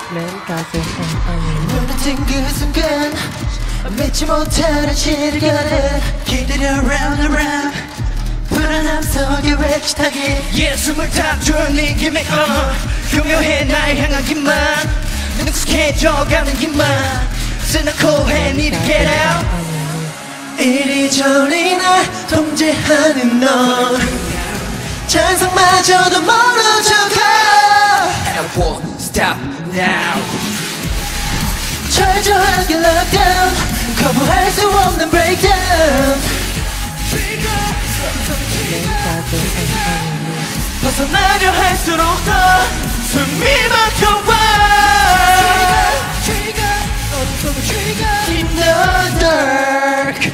눈을 뜬 그 순간 믿지 못하는 시간을 기다려 round and round 불안함 속에 외치다기 예숨을 다투는 네 기믹 교묘해 날 향한 길만 능숙해져가는 길만 쓰놓고 해 need to get out 이리저리 날 통제하는 넌 잔상마저도 멀어져가 I won't stop now 철저하게 lockdown 거부할 수 없는 breakdown 벗어나려 할수록 더 숨이 막혀와 In the dark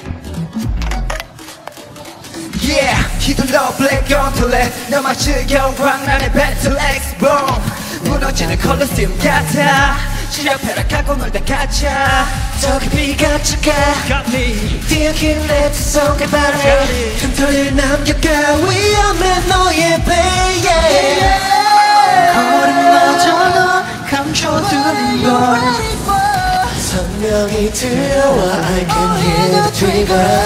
Yeah 휘둘러 black on the left 너만 즐겨운 광란의 battle X boom 무너지는 컬러스팀 같아 시력패락하고 놀다 가차 저 깊이가 차가 뛰어긴 내 속에 바래 틈터리를 남겨가 위험해 너의 배에 걸음마저도 감춰두는 걸 선명히 들려와 I can hear the trigger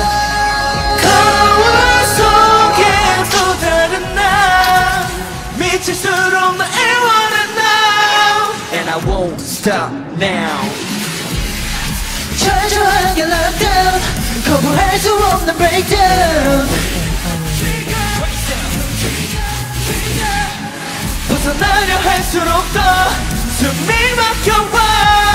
거울 속에 또 다른 나 미칠수록 나 애원한 now And I won't stop now 철저하게 lockdown 거부할 수 없는 breakdown 벗어나려 할수록 더 숨이 막혀와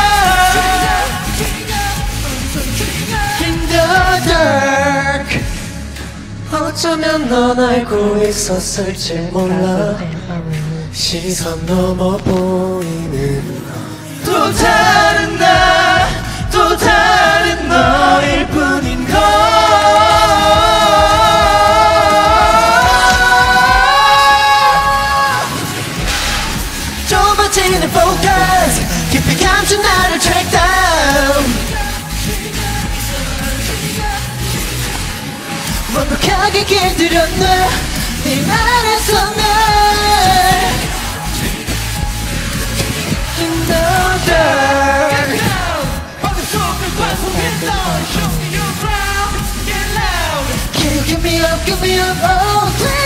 In the dark 어쩌면 넌 알고 있었을지 몰라 시선 넘어 보이는 또 다른 나, 또 다른 너일 뿐인 걸 좁아지는 focus 깊이 감춘 나를 track down 완벽하게 길들여 네 안에서 날 In the dark Can you give me up, oh